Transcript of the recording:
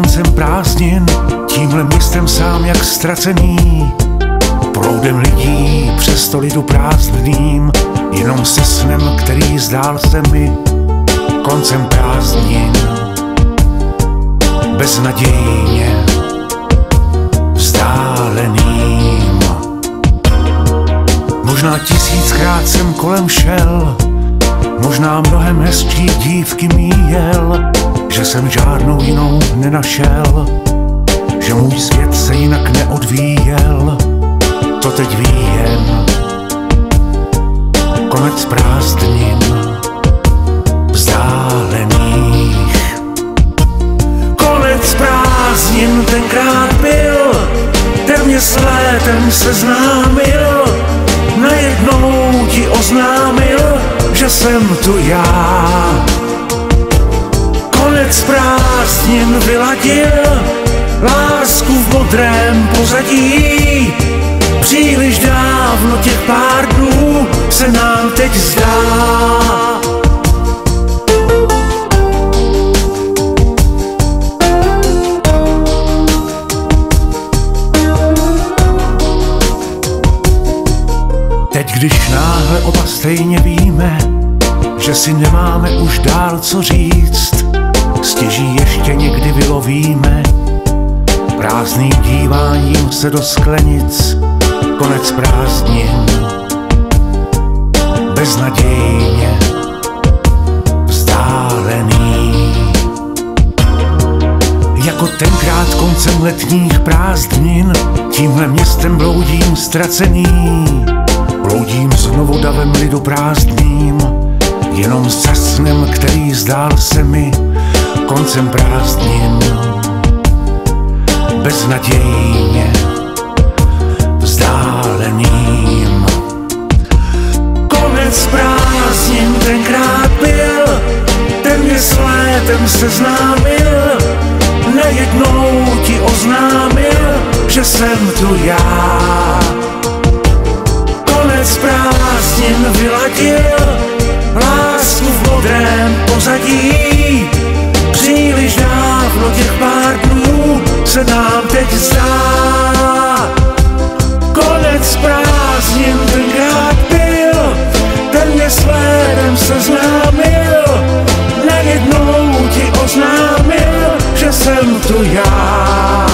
koncem prázdnin, tímhle městem sám jak ztracený. Proudem lidí přesto lidu prázdným, jenom se snem, který zdál se mi koncem prázdnin. Beznadějně vzdáleným. Možná 1000krát jsem kolem šel, možná mnohem hezčí dívky míjel, že jsem žádnou jinou nenašel, že můj svět se jinak neodvíjel. To teď vím, konec prázdnin vzdálených. Konec prázdnin tenkrát byl, ten mě s létem seznámil, najednou ti oznámil, že jsem tu já. Konec prázdnin vyladil lásku v modrém pozadí, příliš dávno těch pár dnů se nám teď zdá. Teď, když náhle oba stejně víme, že si nemáme už dál co říct, stěží ještě někdy vylovíme prázdným díváním se do sklenic. Konec prázdnin beznadějně vzdálený. Jako tenkrát koncem letních prázdnin, tímhle městem bloudím ztracený. Bloudím znovu davem lidu prázdným, jenom se snem, který zdál se mi koncem prázdnin. Beznadějně vzdáleným. Konec prázdnin tenkrát byl, ten mě s létem seznámil, najednou ti oznámil, že jsem tu já. Konec prázdnin vyladil lásku v modrém pozadí, příliš dávno těch pár dnů se nám teď zdá. Konec prázdnin tenkrát byl, ten mě s létem seznámil, najednou ti oznámil, že jsem tu já.